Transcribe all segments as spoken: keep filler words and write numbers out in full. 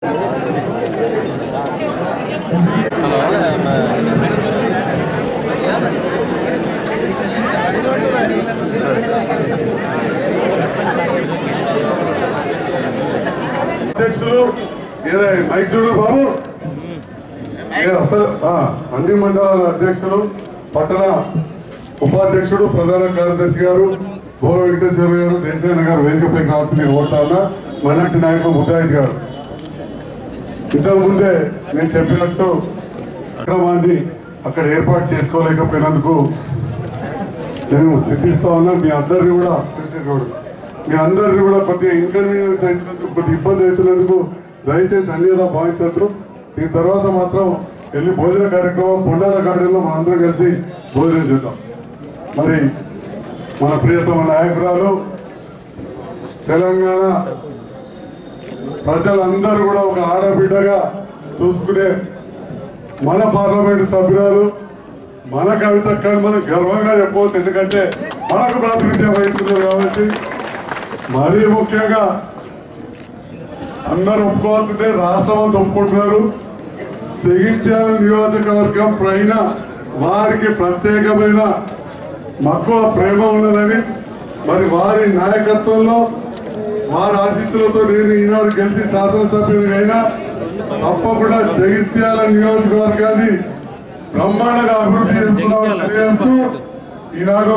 అధ్యక్షులు మైక్ చూడు బాబు అసలు అన్ని మండలాల అధ్యక్షులు పట్టణ ఉపాధ్యక్షుడు ప్రధాన కార్యదర్శి గారు గోర వెంకటేశ్వర గారు దేశాయన గారు వేదికపై కావాల్సింది కోరుతా ఉన్నా మన్నటి నాయకులు ముజాహిద్ గారు ఇంతకు ముందే నేను చెప్పినట్టు కార్యక్రమాన్ని అక్కడ ఏర్పాటు చేసుకోలేకపోయినందుకు నేను చెప్పిస్తా ఉన్నా మీ అందరినీ కూడా మీ అందరినీ కూడా కొద్దిగా ఇన్కన్వీనియన్స్ అవుతున్నందుకు కొద్దిగా ఇబ్బంది అవుతున్నందుకు దయచేసి అన్నిదా భావించద్దు దీని తర్వాత మాత్రం వెళ్ళి భోజన కార్యక్రమం పొండాల గార్డెన్లో మనందరం కలిసి భోజనం చేద్దాం. మరి మన ప్రియతమ నాయకురాలు తెలంగాణ ప్రజలందరూ కూడా ఒక ఆడబిడ్డగా చూసుకునే మన పార్లమెంటు సభ్యురాలు మన కవిత మనం గర్వంగా చెప్పవచ్చు. ఎందుకంటే మనకు ప్రాతినిధ్యం వహిస్తున్నారు కాబట్టి. మరీ ముఖ్యంగా అందరూ ఒప్పుకోవాల్సిందే, రాష్ట్రం అంతా ఒప్పుకుంటున్నారు. జగిత్యాల నియోజకవర్గం పైన వారికి ప్రత్యేకమైన మక్కువ ప్రేమ ఉన్నదని, మరి వారి నాయకత్వంలో వారి ఆశీస్సులతో నేను ఈనాడు గెలిచి శాసనసభ్యుడినైనా తప్పకుండా జగిత్యాల నియోజకవర్గాన్ని బ్రహ్మాండంగా అభివృద్ధి చేస్తున్నామని తెలియజేస్తూ ఈనాడు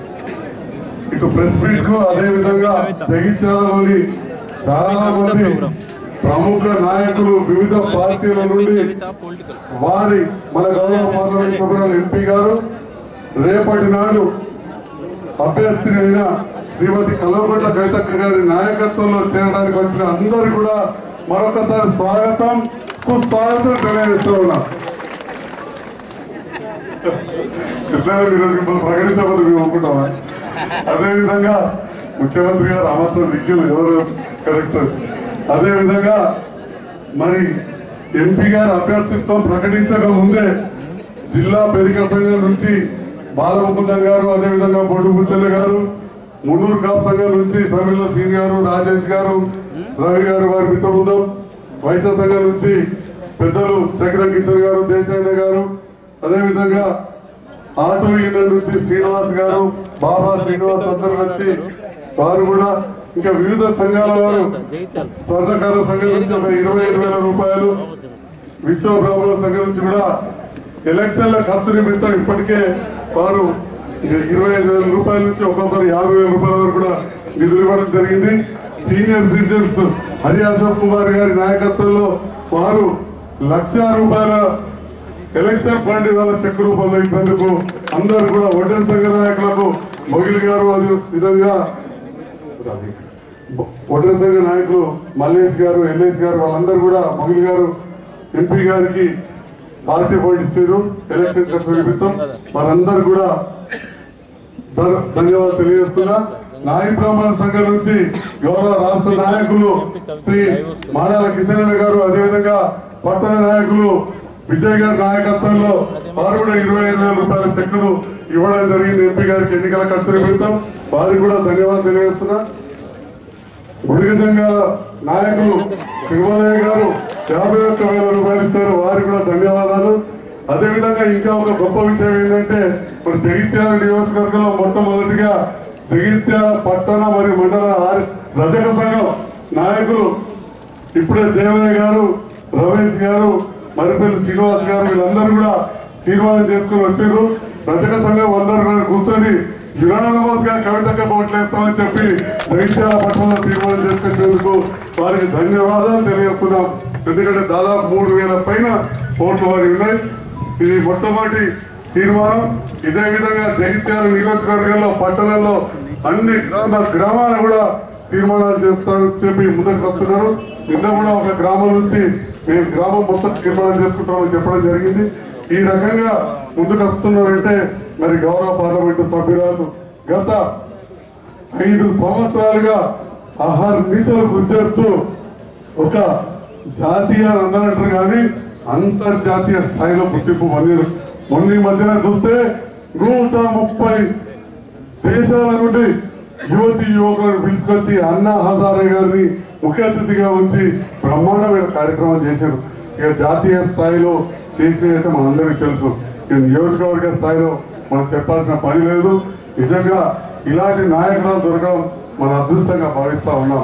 ఇటు ప్రెస్ మీట్ కు అదేవిధంగా జగిత్యాలలోని చాలా మంది ప్రముఖ నాయకులు వివిధ పార్టీల నుండి వారి మన గౌరవ పార్లమెంట్ సభ్యులు ఎంపీ గారు రేపటి నాడు అభ్యర్థి అయిన శ్రీమతి కల్వకుంట్ల కవితక్క గారి నాయకత్వంలో చేరడానికి వచ్చిన అందరూ కూడా మరొకసారి స్వాగతం సుస్వాగతం తెలియజేస్తూ ఉన్నా. ప్రకటించబోతు మేము ఒప్పుకుంటామా? అదేవిధంగా ముఖ్యమంత్రి గారు ఆమాత్రం విజ్ఞులు ఎవరు కరెక్ట్. అదేవిధంగా మరి ఎంపీ గారు అభ్యర్థిత్వం ప్రకటించక ముందే జిల్లా పెరిక సంఘం నుంచి బాలముకుందన్ గారు, అదేవిధంగా బొడ్డు బుచ్చయ్య గారు, మున్నూరు కాపు సంఘం నుంచి సమీల సీన్ గారు, రాజేష్ గారు, రవి గారు, వారి మిత్ర బృందం, వైశ్య సంఘం నుంచి పెద్దలు చక్రం కిషోర్ గారు, దేశాయన గారు, అదేవిధంగా ఆటో యూనియన్ నుంచి శ్రీనివాస్ గారు, బాబా శ్రీనివాస్ అందరూ వచ్చి వారు కూడా, ఇంకా వివిధ సంఘాల వారు, స్వర్ణకార సంఘం నుంచి ఒక ఇరవై ఐదు వేల రూపాయలు, విశ్వ బ్రాహ్మణ సంఘం నుంచి కూడా ఎలక్షన్ల ఖర్చు నిమిత్తం ఇప్పటికే వారు ఇరవై ఐదు వేల రూపాయల నుంచి ఒక్కొక్కరు యాభై వేల రూపాయల వరకు కూడా నిధులు ఇవ్వడం జరిగింది. సీనియర్ సిటిజన్స్ హరి అశోక్ కుమార్ గారి నాయకత్వంలో వారు లక్ష రూపాయల ఎలక్షన్ ఫండ్ ఇవాళ చెక్ రూపంలో ఇచ్చినందుకు అందరూ కూడా ఒడ్డెన్ సంఘ నాయకులకు మొగిలి గారు, అదే విధంగా ఒడ్డెన్ సంఘ నాయకులు మల్లేష్ గారు, ఎల్లేష్ గారు, వాళ్ళందరూ కూడా మొగిలి గారు ఎంపీ గారికి పార్టీ ఫండ్ ఇచ్చారు ఎలక్షన్ ఖర్చు నిమిత్తం. వాళ్ళందరూ కూడా ధన్యవాదాలు తెలియజేస్తున్నా. నాయి బ్రాహ్మణ సంఘం నుంచి గౌరవ రాష్ట్ర నాయకులు శ్రీ మాడాల కిషన్ గారు, అదేవిధంగా పట్టణ నాయకులు విజయ్ గారి నాయకత్వంలో వారు కూడా ఇరవై ఐదు వేల రూపాయల చెక్కులు ఇవ్వడం జరిగింది ఎంపీ గారికి ఎన్నికల ఖర్చు నిమిత్తం. వారికి కూడా ధన్యవాదాలు తెలియజేస్తున్నా. బుడిగ సంఘాల నాయకులు తిరుమలయ్య గారు యాభై ఒక్క వేల రూపాయలు ఇచ్చారు, వారికి కూడా ధన్యవాదాలు. అదేవిధంగా ఇంకా ఒక గొప్ప విషయం ఏంటంటే మన జగిత్యాల నియోజకవర్గంలో మొట్టమొదటిగా జగిత్యాల పట్టణ మరియు మండల రజక సంఘం నాయకులు ఇప్పుడే దేవయ్య గారు, రమేష్ గారు, మరిపల్లి శ్రీనివాస్ గారు వీళ్ళందరూ కూడా తీర్మానం చేసుకుని వచ్చారు. రజక సంఘం అందరూ కూర్చొని యునానిమస్ గా కవితక్క ఓట్లు వేస్తామని చెప్పి జగిత్యాల పట్టణంలో తీర్మానం చేసుకునేందుకు వారికి ధన్యవాదాలు తెలియజేస్తున్నాం. ఎందుకంటే దాదాపు మూడు వేల పైన ఓట్లు వారి ఉన్నాయి. ఇది మొట్టమొదటి తీర్మానం. ఇదే విధంగా జగిత్యాల నియోజకవర్గంలో పట్టణంలో అన్ని గ్రామ గ్రామాలు కూడా తీర్మానాలు చేస్తారని చెప్పి ముందుకు వస్తున్నారు. నిన్న కూడా ఒక గ్రామం నుంచి మేము గ్రామం మొత్తం తీర్మానం చేసుకుంటామని చెప్పడం జరిగింది. ఈ రకంగా ముందుకు వస్తున్నారంటే మరి గౌరవ పార్లమెంటు సభ్యురాలు గత ఐదు సంవత్సరాలుగా ఆహార నిశలు కృషి చేస్తూ ఒక జాతీయ అందనంటారు కానీ అంతర్జాతీయ స్థాయిలో గుర్తింపు పొందారు. మొన్న మధ్యన చూస్తే నూట ముప్పై దేశాల నుండి యువతి యువకులను పిలుచుకొచ్చి అన్నా హజారే గారిని ముఖ్య అతిథిగా ఉంచి బ్రహ్మాండమైన కార్యక్రమం చేశారు. ఇక జాతీయ స్థాయిలో చేసినైతే మనందరికీ తెలుసు. ఇక నియోజకవర్గ స్థాయిలో మనం చెప్పాల్సిన పని లేదు. నిజంగా ఇలాంటి నాయకులు దొరకడం మన అదృష్టంగా భావిస్తా ఉన్నాం.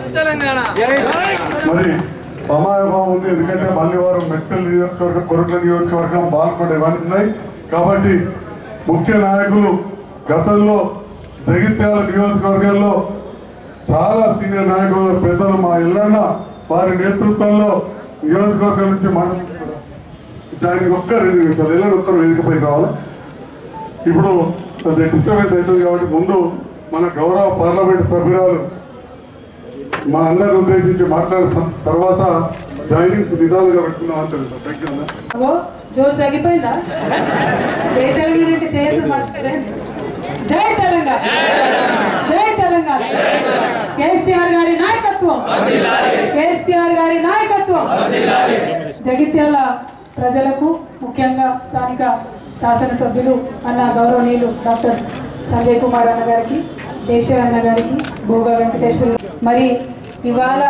మరి సమయాభావం ఉంది, ఎందుకంటే మళ్ళీ వారు మెట్కల్ నియోజకవర్గం, కొరట్ల నియోజకవర్గం, బాల్కొండ ఇవన్నీ ఉన్నాయి. కాబట్టి ముఖ్య నాయకులు గతంలో జగిత్యాల నియోజకవర్గంలో చాలా సీనియర్ నాయకులు పెద్దలు మా ఇళ్ళన్న వారి నేతృత్వంలో నియోజకవర్గం నుంచి మండలం దానికి ఒక్క రెండు నిమిషాలు ఇళ్ళని ఒక్కరు వేదికపై రావాలి. ఇప్పుడు డిస్టర్బెన్స్ అవుతుంది కాబట్టి ముందు మన గౌరవ పార్లమెంట్ సభ్యురాలు మా అందరిని ఉద్దేశించి మాట్లాడిన తర్వాత జాయినింగ్స్ నిదాలుగా పెట్టుకుందాం అంటారు. జోష్ తగ్గిపోయిందా? జై తెలంగాణ అంటే చేయదు మర్చిపోయారే. జై తెలంగాణ, జై తెలంగాణ. కేసీఆర్ గారి నాయకత్వం, కేసీఆర్ గారి నాయకత్వం. జగిత్యాల ప్రజలకు, ముఖ్యంగా స్థానిక శాసనసభ్యులు అన్న గౌరవనీయులు డాక్టర్ సంజయ్ కుమార్ అన్న గారికి, దేశ అన్న గారికి, భోగా వెంకటేశ్వర, మరి ఇవాళ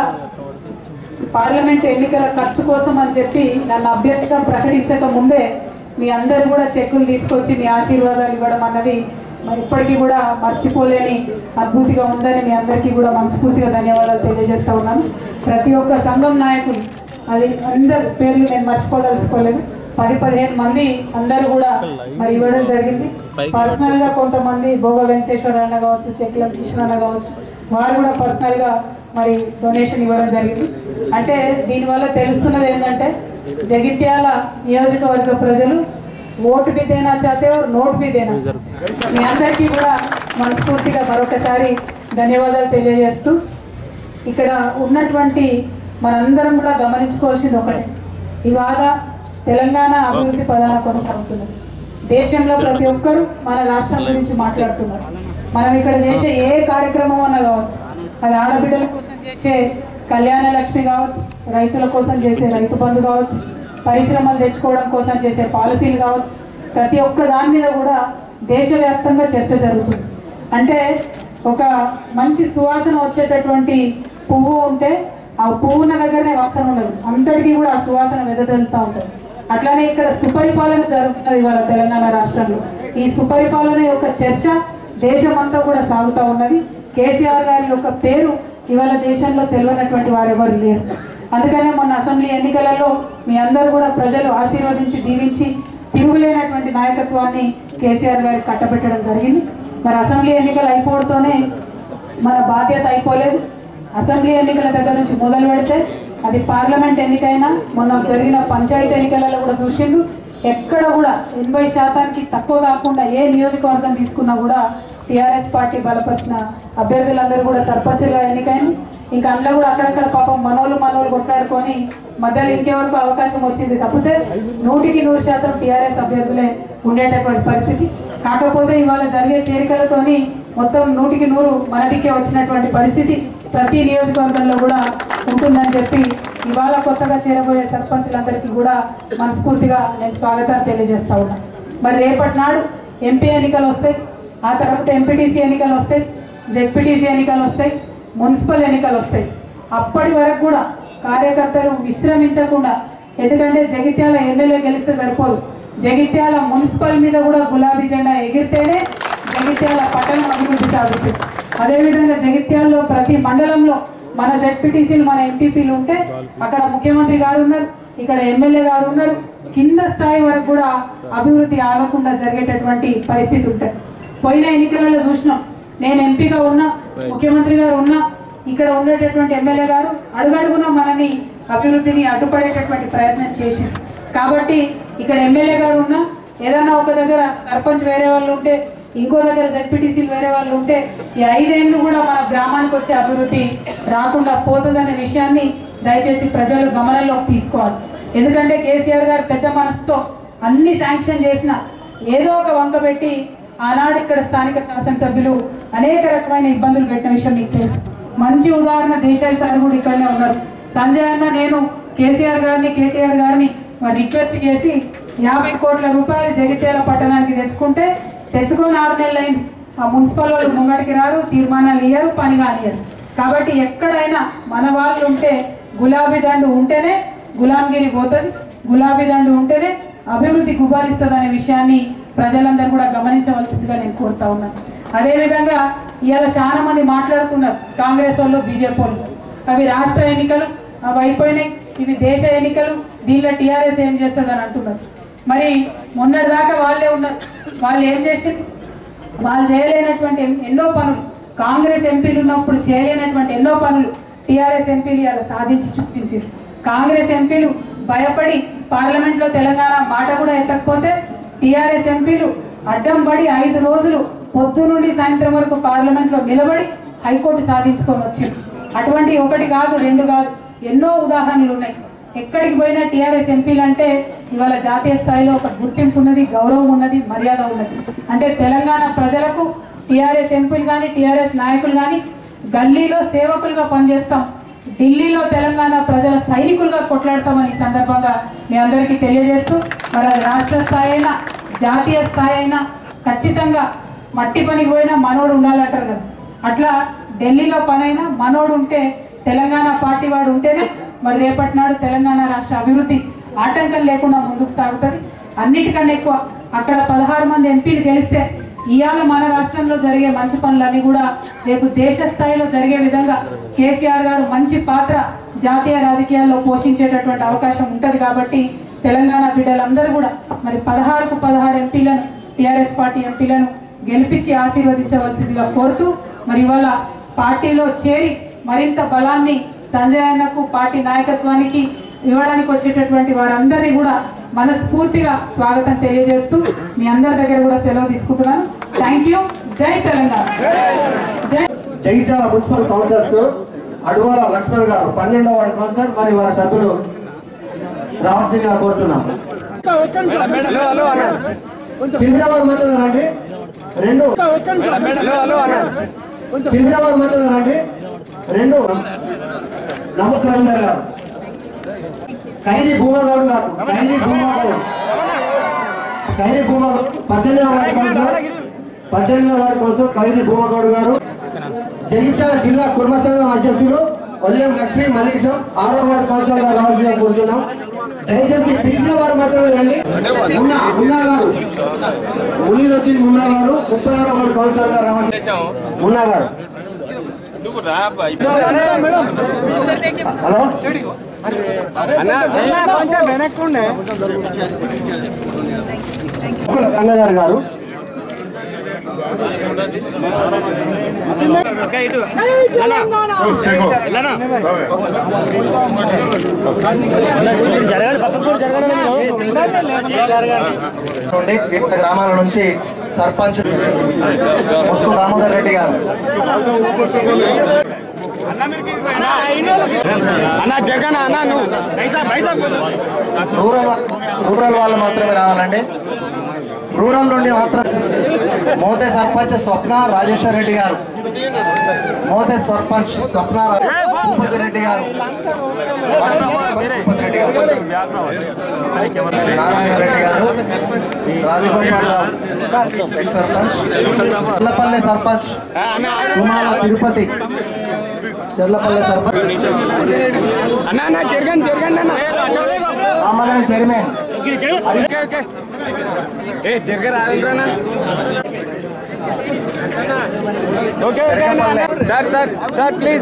పార్లమెంట్ ఎన్నికల ఖర్చు కోసం అని చెప్పి నన్ను అభ్యర్థిగా ప్రకటించక ముందే మీ అందరూ కూడా చెక్కులు తీసుకొచ్చి మీ ఆశీర్వాదాలు ఇవ్వడం అన్నది మరి ఇప్పటికీ కూడా మర్చిపోలేని అద్భుతంగా ఉందని మీ అందరికీ కూడా మనస్ఫూర్తిగా ధన్యవాదాలు తెలియజేస్తా ఉన్నాను. ప్రతి ఒక్క సంఘం నాయకులు, అది అందరి పేర్లు నేను మర్చిపోదలుచుకోలేదు, పది పదిహేను మంది అందరూ కూడా మరి ఇవ్వడం జరిగింది. పర్సనల్ గా కొంతమంది భోగ వెంకటేశ్వర అన్న కావచ్చు, చెక్ల కృష్ణ అన్న కావచ్చు, వారు కూడా పర్సనల్ గా మరి డొనేషన్ ఇవ్వడం జరిగింది. అంటే దీనివల్ల తెలుస్తున్నది ఏంటంటే జగిత్యాల నియోజకవర్గ ప్రజలు ఓటు బి దేనా చాతే నోట్ బి దేనా. మీ అందరికీ కూడా మనస్ఫూర్తిగా మరొకసారి ధన్యవాదాలు తెలియజేస్తూ, ఇక్కడ ఉన్నటువంటి మనందరం కూడా గమనించుకోవాల్సింది ఒకటే, ఇవాళ తెలంగాణ అభివృద్ధి ప్రధాన కొనసాగుతుంది. దేశంలో ప్రతి ఒక్కరూ మన రాష్ట్రం గురించి మాట్లాడుతున్నారు. మనం ఇక్కడ చేసే ఏ కార్యక్రమం అన్నా కావచ్చు, అది ఆడబిడ్డల కోసం చేసే కళ్యాణ లక్ష్మి కావచ్చు, రైతుల కోసం చేసే రైతు బంధు కావచ్చు, పరిశ్రమలు తెచ్చుకోవడం కోసం చేసే పాలసీలు కావచ్చు, ప్రతి ఒక్క దాని మీద కూడా దేశవ్యాప్తంగా చర్చ జరుగుతుంది. అంటే ఒక మంచి సువాసన వచ్చేటటువంటి పువ్వు ఉంటే ఆ పువ్వున దగ్గరనే వాసన ఉండదు, అంతటికీ కూడా ఆ సువాసన వెదజల్లుతూ ఉంటుంది. అట్లానే ఇక్కడ సుపరిపాలన జరుగుతున్నది ఇవాళ తెలంగాణ రాష్ట్రంలో. ఈ సుపరిపాలన యొక్క చర్చ దేశమంతా కూడా సాగుతూ ఉన్నది. కేసీఆర్ గారి యొక్క పేరు ఇవాళ దేశంలో తెలియనటువంటి వారు ఎవరు లేరు. అందుకనే మొన్న అసెంబ్లీ ఎన్నికలలో మీ అందరూ కూడా ప్రజలు ఆశీర్వదించి దీవించి తిరుగులేనటువంటి నాయకత్వాన్ని కేసీఆర్ గారికి కట్టబెట్టడం జరిగింది. మరి అసెంబ్లీ ఎన్నికలు అయిపోవడంతోనే మన బాధ్యత అయిపోలేదు. అసెంబ్లీ ఎన్నికల దగ్గర నుంచి మొదలు పెడితే అది పార్లమెంట్ ఎన్నికైనా, మొన్న జరిగిన పంచాయతీ ఎన్నికలలో కూడా చూసిండ్రు, ఎక్కడ కూడా ఎనభై శాతానికి తక్కువ కాకుండా ఏ నియోజకవర్గం తీసుకున్నా కూడా టీఆర్ఎస్ పార్టీ బలపరిచిన అభ్యర్థులందరూ కూడా సర్పంచ్గా ఎన్నికైంది. ఇంకా అందులో కూడా అక్కడక్కడ పాపం మనోళ్ళు మనోళ్ళు కొట్లాడుకొని మధ్యలో ఇంకెవరకు అవకాశం వచ్చింది తప్పితే నూటికి నూరు శాతం టీఆర్ఎస్ అభ్యర్థులే ఉండేటటువంటి పరిస్థితి. కాకపోతే ఇవాళ జరిగే చేరికలతోని మొత్తం నూటికి నూరు మనదికే వచ్చినటువంటి పరిస్థితి ప్రతి నియోజకవర్గంలో కూడా ఉంటుందని చెప్పి ఇవాళ కొత్తగా చేరబోయే సర్పంచ్లందరికీ కూడా మనస్ఫూర్తిగా నేను స్వాగతాన్ని తెలియజేస్తా ఉన్నాను. మరి రేపటి నాడు ఎంపీ ఎన్నికలు వస్తాయి, ఆ తర్వాత ఎంపీటీసీ ఎన్నికలు వస్తాయి, జెడ్పీటీసీ ఎన్నికలు వస్తాయి, మున్సిపల్ ఎన్నికలు వస్తాయి. అప్పటి వరకు కూడా కార్యకర్తలు విశ్రమించకుండా, ఎందుకంటే జగిత్యాల ఎమ్మెల్యే గెలిస్తే సరిపోదు, జగిత్యాల మున్సిపల్ మీద కూడా గులాబీ జెండా ఎగిరితేనే జగిత్యాల పట్టణం అభివృద్ధి సాగుతుంది. అదేవిధంగా జగిత్యాలలో ప్రతి మండలంలో మన జెడ్పీటీసీలు, మన ఎంపీపీలు ఉంటే అక్కడ ముఖ్యమంత్రి గారు ఉన్నారు, ఇక్కడ ఎమ్మెల్యే గారు ఉన్నారు, కింద స్థాయి వరకు కూడా అభివృద్ధి ఆగకుండా జరిగేటటువంటి పరిస్థితి ఉంటుంది. పోయిన ఎన్నికలలో చూసినాం, నేను ఎంపీగా ఉన్నా, ముఖ్యమంత్రి గారు ఉన్నా, ఇక్కడ ఉండేటటువంటి ఎమ్మెల్యే గారు అడుగడుగున మనని అభివృద్ధిని అడ్డుపడేటటువంటి ప్రయత్నం చేసింది. కాబట్టి ఇక్కడ ఎమ్మెల్యే గారు ఉన్నా, ఏదైనా ఒక దగ్గర సర్పంచ్ వేరే వాళ్ళు ఉంటే, ఇంకో దగ్గర జెడ్పీటీసీలు వేరే వాళ్ళు ఉంటే, ఈ ఐదేళ్ళు కూడా మన గ్రామానికి వచ్చే అభివృద్ధి రాకుండా పోతుందనే విషయాన్ని దయచేసి ప్రజలు గమనంలోకి తీసుకోవాలి. ఎందుకంటే కేసీఆర్ గారు పెద్ద మనసుతో అన్ని శాంక్షన్ చేసిన ఏదో ఒక వంక పెట్టి ఆనాడు ఇక్కడ స్థానిక శాసనసభ్యులు అనేక రకమైన ఇబ్బందులు పెట్టిన విషయం మీకు తెలుసు. మంచి ఉదాహరణ దేశాయి సార్ కూడా ఇక్కడనే ఉన్నారు. సంజయ్ అన్న నేను కేసీఆర్ గారిని, కేటీఆర్ గారిని రిక్వెస్ట్ చేసి యాభై కోట్ల రూపాయలు జగిత్యాల పట్టణానికి తెచ్చుకుంటే తెచ్చుకొని ఆరు నెలలు అయింది. ఆ మున్సిపల్ వాళ్ళు ముంగడికి రారు, తీర్మానాలు ఇయ్యరు, పని కానియరు. కాబట్టి ఎక్కడైనా మన వాళ్ళు ఉంటే గులాబీ దండు ఉంటేనే గులాంగిరి పోతుంది, గులాబీ దండు ఉంటేనే అభివృద్ధి గుబాలిస్తుంది అనే విషయాన్ని ప్రజలందరూ కూడా గమనించవలసిందిగా నేను కోరుతా ఉన్నాను. అదేవిధంగా ఇవాళ చాలా మంది మాట్లాడుతున్నారు కాంగ్రెస్ వాళ్ళు బీజేపీ వాళ్ళు, అవి రాష్ట్ర ఎన్నికలు అవి అయిపోయినాయి, ఇవి దేశ ఎన్నికలు, దీనిలో టీఆర్ఎస్ ఏం చేస్తుంది అని అంటున్నారు. మరి మొన్నటిదాకా వాళ్ళే ఉన్నారు, వాళ్ళు ఏం చేసింది, వాళ్ళు చేయలేనటువంటి ఎన్నో పనులు, కాంగ్రెస్ ఎంపీలు ఉన్నప్పుడు చేయలేనటువంటి ఎన్నో పనులు టీఆర్ఎస్ ఎంపీలు ఇలా సాధించి చూపించారు. కాంగ్రెస్ ఎంపీలు భయపడి పార్లమెంట్లో తెలంగాణ మాట కూడా ఎత్తకపోతే టీఆర్ఎస్ ఎంపీలు అడ్డం పడి ఐదు రోజులు పొద్దు నుండి సాయంత్రం వరకు పార్లమెంట్లో నిలబడి హైకోర్టు సాధించుకొని వచ్చింది. అటువంటి ఒకటి కాదు రెండు కాదు ఎన్నో ఉదాహరణలు ఉన్నాయి. ఎక్కడికి పోయినా టీఆర్ఎస్ ఎంపీలు అంటే ఇవాళ జాతీయ స్థాయిలో ఒక గుర్తింపు ఉన్నది, గౌరవం ఉన్నది, మర్యాద ఉన్నది. అంటే తెలంగాణ ప్రజలకు టీఆర్ఎస్ ఎంపీలు కానీ టీఆర్ఎస్ నాయకులు కానీ గల్లీలో సేవకులుగా పనిచేస్తాం, ఢిల్లీలో తెలంగాణ ప్రజల సైనికులుగా కొట్లాడతామని ఈ సందర్భంగా మీ అందరికీ తెలియజేస్తూ, మరి అది రాష్ట్ర స్థాయి అయినా జాతీయ స్థాయి అయినా ఖచ్చితంగా మట్టి పనికి పోయినా మనోడు ఉండాలంటారు కదా, అట్లా ఢిల్లీలో పనైనా మనోడు ఉంటే తెలంగాణ పార్టీ వాడు ఉంటేనే మరి రేపటి నాడు తెలంగాణ రాష్ట్ర అభివృద్ధి ఆటంకం లేకుండా ముందుకు సాగుతుంది. అన్నిటికన్నా ఎక్కువ అక్కడ పదహారు మంది ఎంపీలు గెలిస్తే ఇవాళ మన రాష్ట్రంలో జరిగే మంచి పనులన్నీ కూడా రేపు దేశ స్థాయిలో జరిగే విధంగా కేసీఆర్ గారు మంచి పాత్ర జాతీయ రాజకీయాల్లో పోషించేటటువంటి అవకాశం ఉంటుంది. కాబట్టి తెలంగాణ బిడ్డలందరూ కూడా మరి పదహారుకు పదహారు ఎంపీలను టీఆర్ఎస్ పార్టీ ఎంపీలను గెలిపించి ఆశీర్వదించవలసిందిగా కోరుతూ, మరి ఇవాళ పార్టీలో చేరి మరింత బలాన్ని సంజయ్ అన్నకు పార్టీ నాయకత్వానికి ఇవ్వడానికి వచ్చేటటువంటి వారందరినీ కూడా మనస్ఫూర్తిగా స్వాగతం తెలియజేస్తూ మీ అందరి దగ్గర కూడా సెలవు తీసుకుంటున్నాను. Thank you. జై తెలంగాణ. జై జగిత్యాల మున్సిపల్ కౌన్సిలర్స్ అడువాల లక్ష్మణ్ గారు పన్నెండవ వార్డు కౌన్సిలర్ మరి వారి సభ్యులు రావాల్సిందిగా కోరుతున్నాం. పిలిచేవారు మాత్రం రండి, రెండు పిలిచేవారు మాత్రం రండి, రెండు నమస్కారం గారు ఖైరీ భూమగౌడ్ గారు ఖైరీ భూమగౌడ్ ఖైరీ భూమగౌడ్ పద్దెనిమిదవ వార్డు కౌన్సిలర్ పద్దెనిమిదవ వార్డు కౌన్సిలర్ ఖైరీ భూమగౌడ్ గారు, జగిత్యాల జిల్లా కుటుంబ సంఘం అధ్యక్షులు వల్యం లక్ష్మీ మల్లేశం ఆరో వార్డు కౌన్సిలర్ గారు రావాల్సిందిగా కోరుతున్నాం. దయచేసి పిలిచిన వారు మాత్రమే రండి. మున్నా మున్నా గారు మునీరుద్దీన్ మున్నా గారు ముప్పై ఆరో వార్డు కౌన్సిలర్ గారు రావాలి. మున్నా గారు హలో గంగాధర్ గారు వివిధ గ్రామాల నుంచి సర్పంచ్ ముసుగు దామోదర్ రెడ్డి గారు, రూరల్ రూరల్ వాళ్ళు మాత్రమే రావాలండి. రూరల్ నుండి మాత్రం మోతే సర్పంచ్ స్వప్న రాజేశ్వర్ రెడ్డి గారు, మోతే సర్పంచ్ స్వప్న భూపతి రెడ్డి గారు, భూపతి రెడ్డి గారు, నారాయణ రెడ్డి గారు, రాజగోపాల్ రావు ఎక్స్ సర్పంచ్, చెల్లపల్లె సర్పంచ్ తుమాల తిరుపతి, చెల్లపల్లె సర్పంచ్ రామాలయం chairman sir sir sir please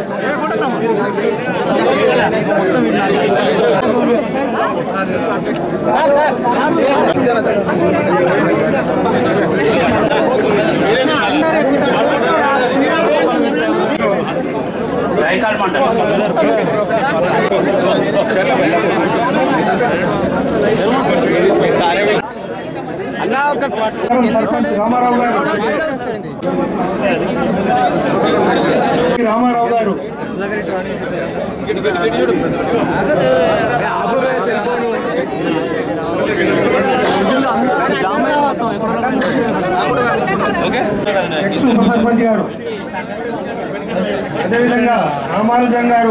Ramarao garu Ramarao గారు ఎక్స్ ఉప సర్పంచ్ గారు, అదేవిధంగా రామానుజన్ గారు,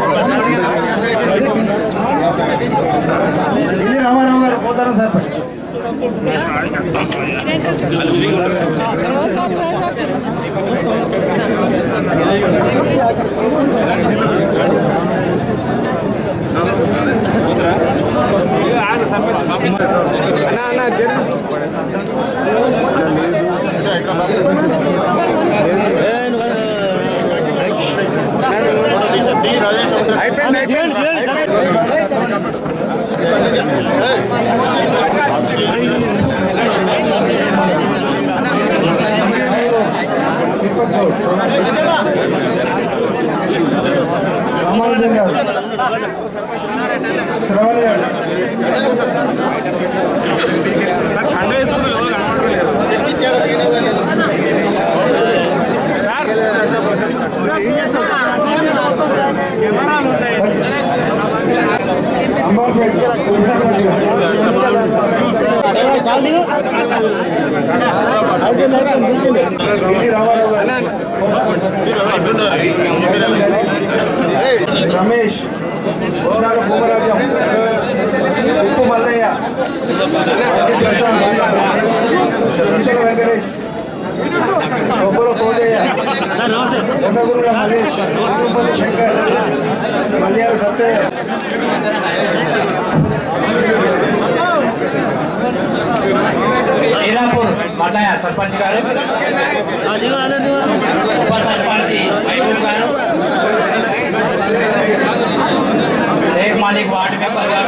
ఢిల్లీ రామారావు గారు పోతారు సర్పంచ్. రామానుజన్ గారు, శ్రవణ్ గారు, అంబర్పేట్ రామారావు గారు, రమేష్, ఉష్ణాల భూమరాజం, ఉప్పు మల్లయ్య, ప్రశాంత్, చింతల వెంకటేష్, ఒబ్బుల కోటయ్య, కొండగురుల మల్లేష్, తిరుపతి శంకర్, మల్యాల సత్తయ్య, శ్రీరాంపూర్ మండల సర్పంచ్ గారు, ఉప సర్పంచ్ మహబూబ్ గారు, షేక్ మాలిక్ వార్డు మెంబర్ గారు,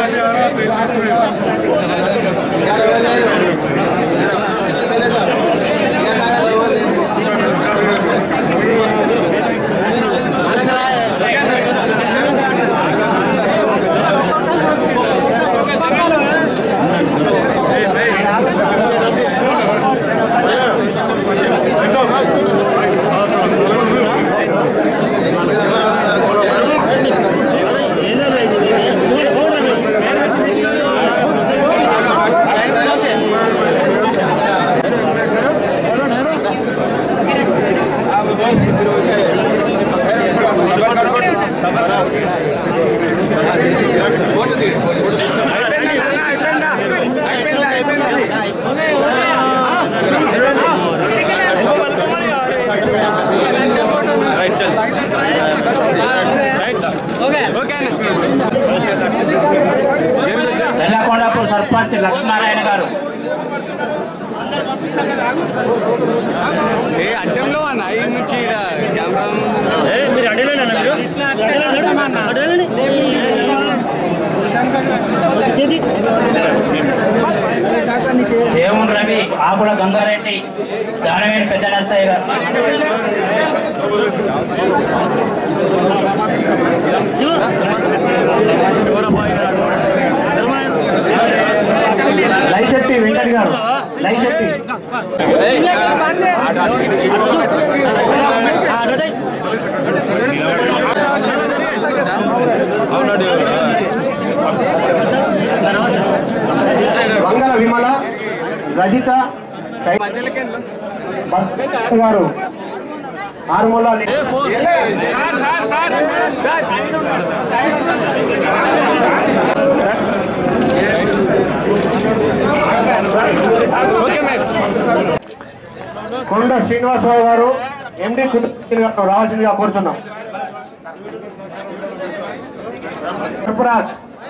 సెల్లకొండపూర్ సర్పంచ్ లక్ష్మీనారాయణ గారు, దేవుని రవి, ఆకుల గంగారెడ్డి, దానవేని పెద్ద నర్సయ్య గారు, లైశెట్టి వెంకట్ గారు, లైశెట్టి, వంగల విమల, రజిత గారు, ఆరుమూల కొండ శ్రీనివాసరావు గారు, ఎండి గారు రావాల్సిందిగా కోరుచున్నాం. సర్పరాజ్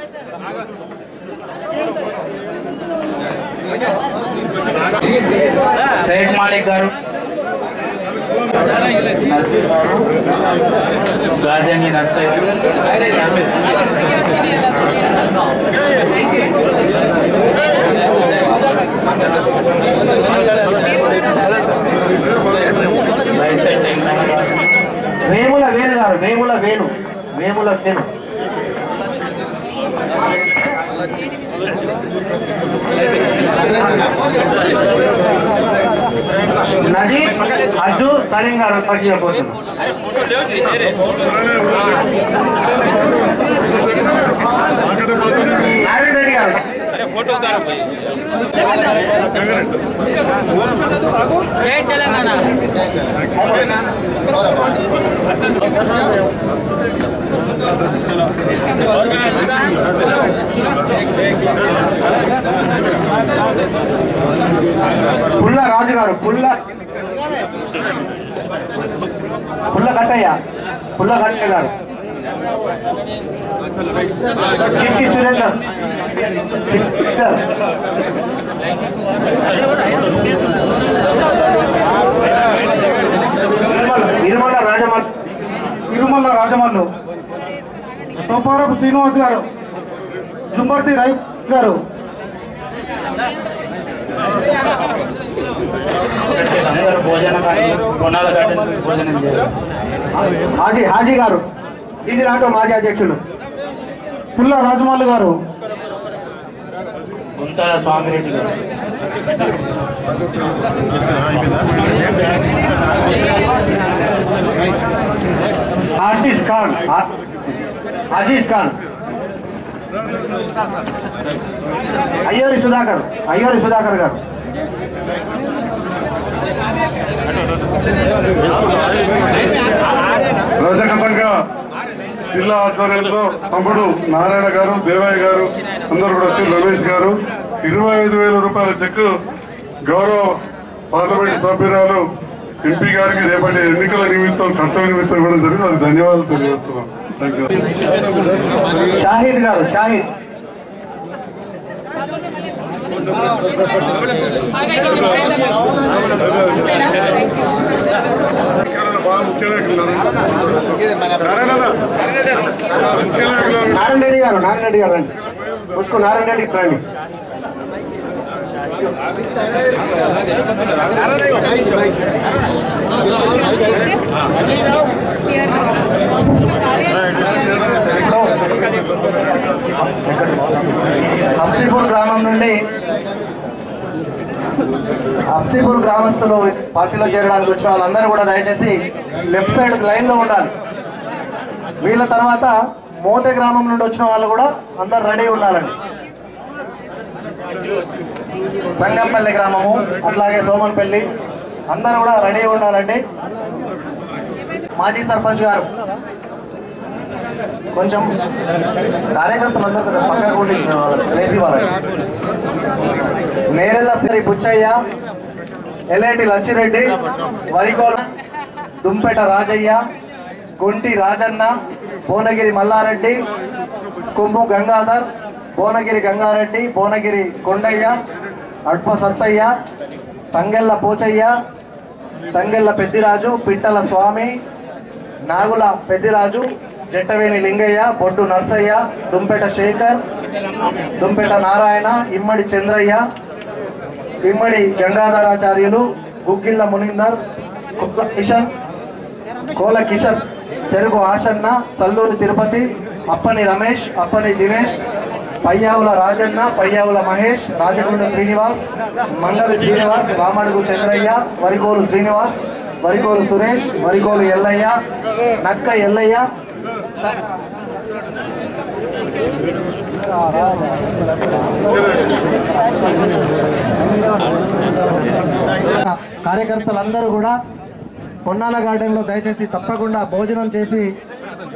షేక్ మాలిక్ గారు, గాజంగి నర్సయ్య, వేముల వేణు గారు, వేముల వేణు, వేముల వేణు, నజీ అర్జు సలీం గారు పరిచయం కోరుతున్నాం. నారాయణ రెడ్డి గారు, జై తెలంగాణ. పుల్ల రాజు గారు పుల్ల పుల్ల కట్టయ్య పుల్ల కట్టయ్య గారు చిట్టి సురేందర్ చిట్టర్ తిరుమల రాజమల్ తిరుమల రాజమల్లు తోపారపు శ్రీనివాస్ గారు జుంబర్తి రై గారు అందరూ భోజనం కొనాల గార్డెన్ భోజనం చేయాలి. హాజీ హాజీ గారు ఇది నాటో మాజీ అధ్యక్షులు పుల్ల రాజమల్లు గారు గుంతాల స్వామిరెడ్డి గారు ఆర్టిస్ట్ ఖాన్ అజీజ్ ఖాన్ అయ్యోరి సుధాకర్ అయ్యోరి సుధాకర్ గారు రజక సంఘ జిల్లా ఆధ్వర్యంలో తమ్ముడు నారాయణ గారు దేవయ్య గారు అందరూ కూడా వచ్చి రమేష్ గారు ఇరవై ఐదు వేల రూపాయల చెక్ గౌరవ పార్లమెంట్ సభ్యురాలు ఎంపీ గారికి రేపటి ఎన్నికల నిమిత్తం ఖర్చు నిమిత్తం ఇవ్వడం జరిగింది. వారికి ధన్యవాదాలు తెలియజేస్తున్నాం. Thank you. షాహిద్ గారు షాహిద్ నారాయణ రెడ్డి గారు నారాయణ రెడ్డి గారు రండి చూసుకో నారాయణ రెడ్డి రండి హబ్సీపూర్ గ్రామం నుండి హబ్సీపూర్ గ్రామస్తులు పార్టీలో చేరడానికి వచ్చిన వాళ్ళందరూ కూడా దయచేసి లెఫ్ట్ సైడ్ లైన్ లో ఉండాలి. వీళ్ళ తర్వాత మోతే గ్రామం నుండి వచ్చిన వాళ్ళు కూడా అందరు రెడీ ఉండాలండి. సంగంపల్లి గ్రామము అట్లాగే సోమన్పల్లి అందరూ కూడా రెడీ ఉండాలండి. మాజీ సర్పంచ్ గారు కొంచెం కార్యకర్తలందరూ కొంచెం పక్కకు ఉండి వేసి వాళ్ళకి నేరెళ్ళ శ్రీ బుచ్చయ్య ఎల్ఐటి లచ్చిరెడ్డి వరికోల దుంపెట రాజయ్య గుంటి రాజన్న భువనగిరి మల్లారెడ్డి కొమ్ము గంగాధర్ భువనగిరి గంగారెడ్డి భువనగిరి కొండయ్య అడ్ప సత్తయ్య తంగెళ్ళ పోచయ్య తంగెళ్ళ పెద్దిరాజు పిట్టల స్వామి నాగుల పెద్దిరాజు జట్టవేణి లింగయ్య బొడ్డు నర్సయ్య దుంపెట శేఖర్ దుంపెట నారాయణ ఇమ్మడి చంద్రయ్య ఇమ్మడి గంగాధరాచార్యులు గుగ్గిళ్ళ మునీందర్ కుక్క కిషన్ కోల కిషన్ చెరుకు ఆశన్న సల్లూరి తిరుపతి అప్పని రమేష్ అప్పని దినేష్ పయ్యావుల రాజన్న పయ్యావుల మహేష్ రాజగుండ శ్రీనివాస్ మంగళి శ్రీనివాస్ రామడుగు చంద్రయ్య వరికోలు శ్రీనివాస్ వరికోలు సురేష్ వరికోలు ఎల్లయ్య నక్క ఎల్లయ్య కార్యకర్తలందరూ కూడా పొన్నాల గార్డెన్లో దయచేసి తప్పకుండా భోజనం చేసి